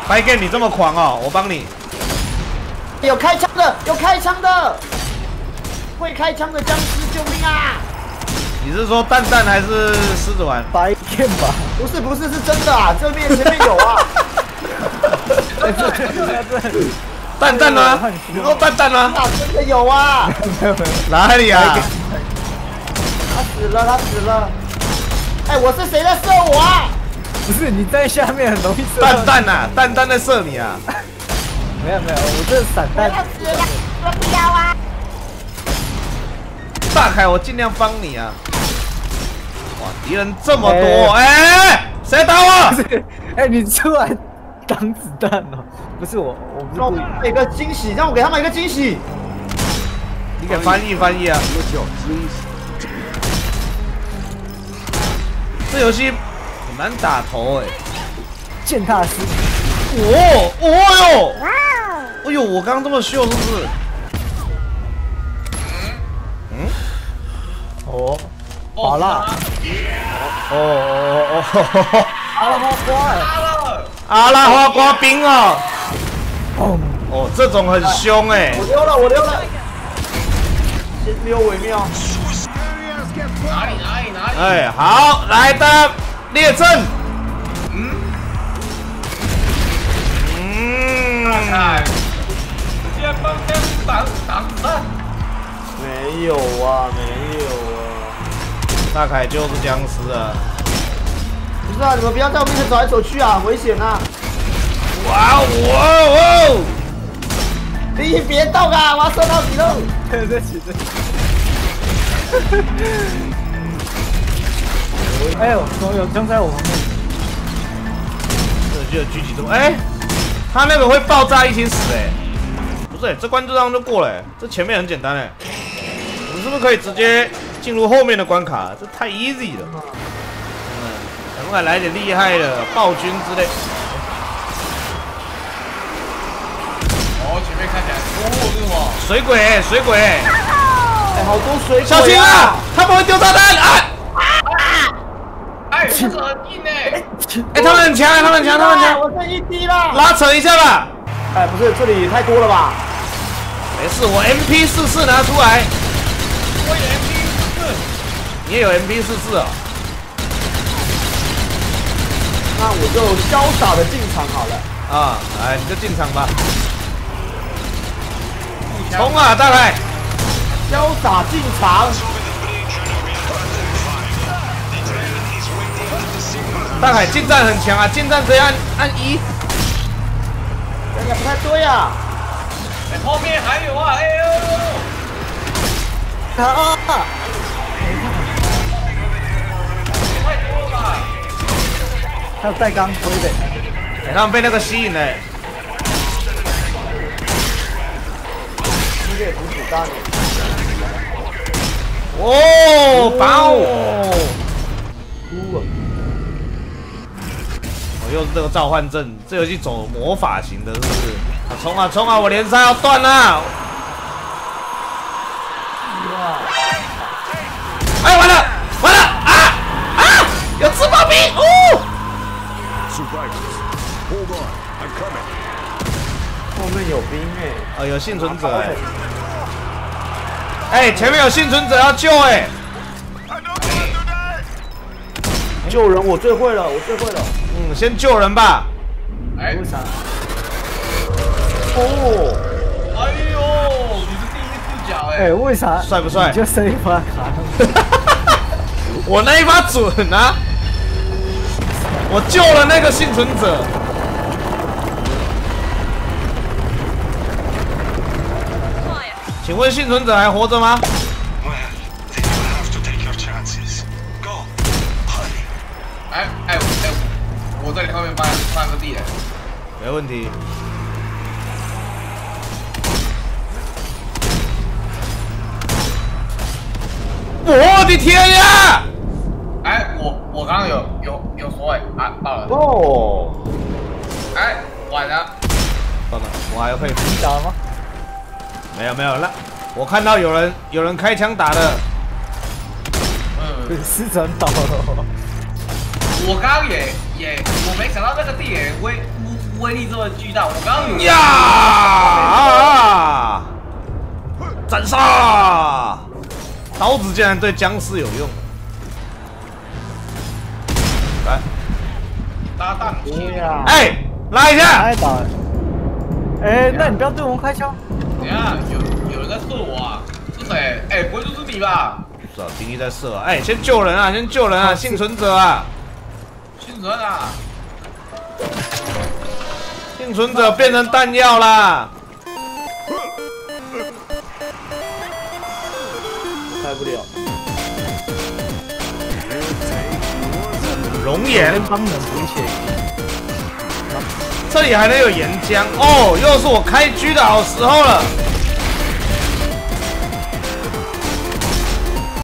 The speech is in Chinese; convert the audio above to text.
白 game 你这么狂哦，我帮你。 有开枪的，有开枪的，会开枪的僵尸，救命啊！ 你是说蛋蛋还是狮子丸？ 白片吧？ 不是，是真的啊，这边前面有啊。 蛋蛋呢？你说蛋蛋呢？ 真的有啊！ 哪里啊？ 他死了！哎，我是谁在射我啊？ 不是你在下面很容易射。 蛋蛋呐，蛋蛋在射你啊！ 没有，我这散弹。 死了，我不要啊！ 大凯，我尽量帮你啊！哇，敌人这么多，哎，谁打我？ 哎，你出来挡子弹哦！不是我不是故意。 给一个惊喜，让我给他们一个惊喜。 你给翻译啊！这游戏很难打头哎。 践踏师。 哎呦，我刚刚这么秀是不是？ 哦，好啦。阿拉花瓜， 阿拉花瓜冰哦。哦，这种很凶哎。 我溜了。先溜为妙。 哪里？ 哎，好，来的列阵。 看，直接帮挡弹。 没有啊。 大凯就是僵尸啊！ 不是啊，你们不要在我面前走来走去啊，很危险啊！ 哇！ 你别动啊，我要射到你喽！ 对不起。哎呦，怎么有枪在我旁边？ 这就有狙击度，哎，他那个会爆炸一起死哎！不是，这关就这样就过了，这前面很简单哎，我们是不是可以直接进入后面的关卡？这太 easy 了。敢不敢来点厉害的暴君之类？ 前面看起来，这是什么？ 水鬼！ 哎，好多水鬼啊！ 小心啊！他们会丢炸弹啊！ 哎，这个很硬哎！ 哎，他们很强！ 我剩一滴了。 拉扯一下吧。 哎，不是，这里太多了吧？ 没事，我 MP44拿出来。 我也 MP44， 你也有 MP44啊？ 那我就潇洒的进场好了。 啊，来，你就进场吧。冲啊，大凯！ 潇洒进场。 大凯近战很强啊，近战直接按1。 这个不太对啊。 哎，后面还有啊！哎呦！ 啊！ 太多了吧！ 还有带钢盔的。 哎，他们被那个吸引了。 这个补子弹。 哦，爆！我又是这个召唤阵，这游戏走魔法型的，是不是？冲啊！我连杀要断了！哎，完了啊！有自爆兵哦！ 后面有兵哎。 哦，有幸存者哎！前面有幸存者要救哎！ 救人我最会了。 先救人吧。 哎， 为啥？ 哦。 哎呦，你是第一视角哎！ 哎，为啥？ 帅不帅？ 你就剩一发卡。 我那一发准啊！我救了那个幸存者。请问幸存者还活着吗？ 哎，我在你后面放个地雷。 没问题。我的天呀！ 哎，我刚刚有说哎，啊，到了。 哦。 哎，晚了。 算了，我还会。 你打了吗？ 没有，那我看到有人开枪打的。 是真倒了。 我刚刚也，我没想到那个地雷会威力这么巨大，我刚刚有呀！斩杀！刀子竟然对僵尸有用。来， 搭档对呀， 哎，拉一下！ 太倒了。哎，那你不要对我们开枪。 等一下，有人在射我啊？是谁？哎，不会就是你吧？ 是啊，丁一在射啊！哎，先救人啊！先救人啊！幸存者啊！ 幸存啊！ 幸存者变成弹药啦！ 开不了。 熔岩， 跟他们补血。 这里还能有岩浆哦！又是我开狙的好时候了。